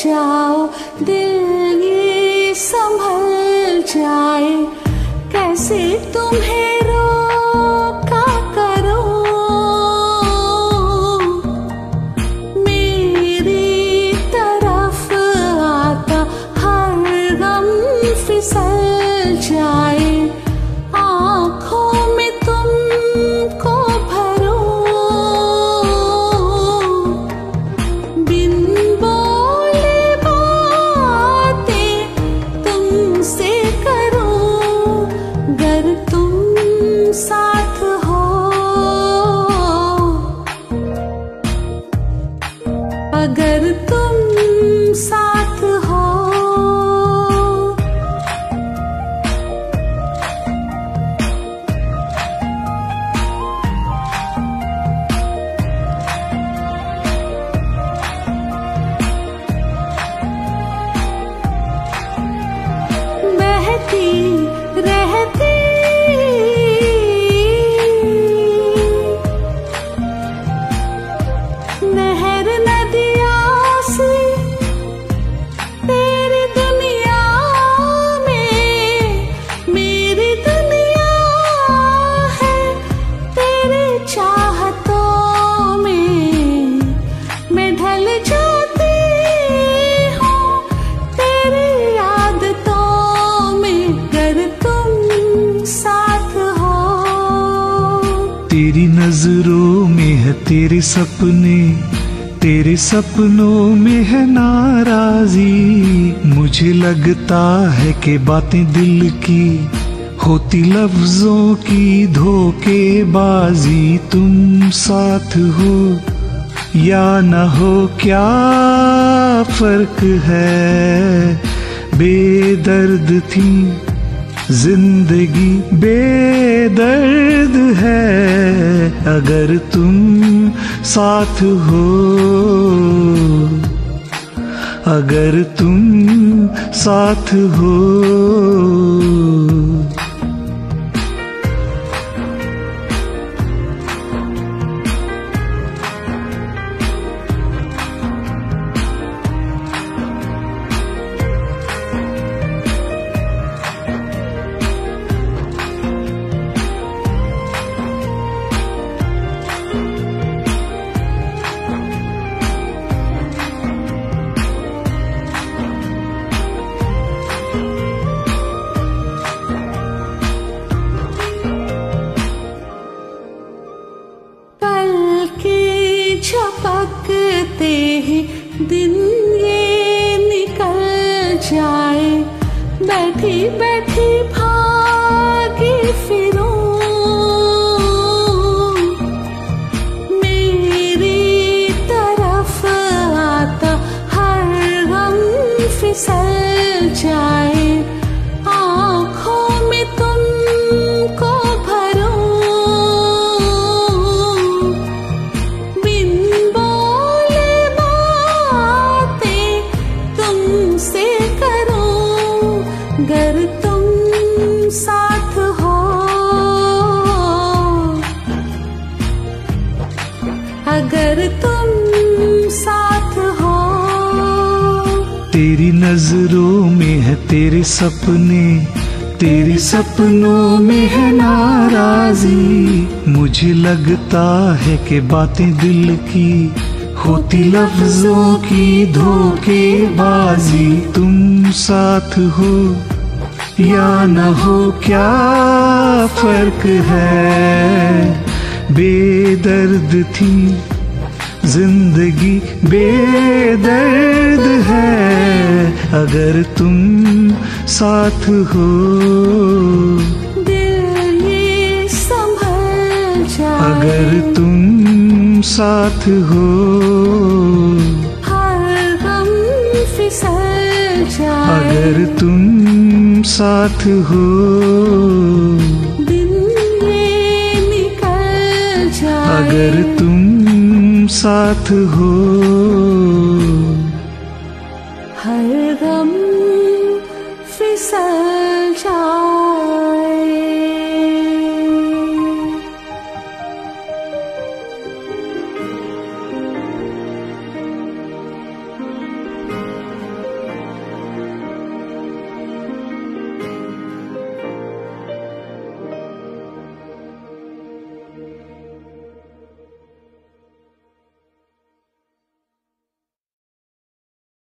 जाओ, दिल ये संभल जाए, कैसे तुम्हें रोका करो। मेरी तरफ आता हर गम फिसल जाए, आँखों में तुमको भरो, बिन बोले बातें तुमसे करूं, गर तुम साथ हो, अगर तुम साथ हो। बहती रहती नहर नदियाँ सी तेरी दुनिया में, मेरी दुनिया है तेरे चाहतों में, मैं ढल जाती हूँ तेरी आदतों में, गर तुम साथ हो। तेरी नजरों में है तेरे सपने, तेरे सपनों में है नाराजी, मुझे लगता है कि बातें दिल की होती लफ्जों की धोखेबाजी। तुम साथ हो या न हो क्या फर्क है, बेदर्द थी जिंदगी बेदर्द है, अगर तुम साथ हो, अगर तुम साथ हो। झपकते ही दिन ये निकल जाए, बैठी बैठी भागी फिरूं, मेरी तरफ आता हर गम फिसल जाए, आँखों में तुमको भरूं, बिन बोले बातें तुमसे करूं, गर तुम साथ हो, अगर तुम साथ हो। तेरी नजरों में है तेरे सपने, तेरे सपनों में है नाराजी, मुझे लगता है कि बातें दिल की होती लफ्जों की धोखेबाजी। तुम साथ हो या न हो क्या फर्क है, बेदर्द थी जिंदगी बेदर्द है, अगर तुम साथ हो, दिल ये संभल जाए, अगर तुम साथ हो, हर गम फिसल जाए, अगर तुम साथ हो, दिन ये निकल जाए, अगर तुम साथ हो, हर गम फिसल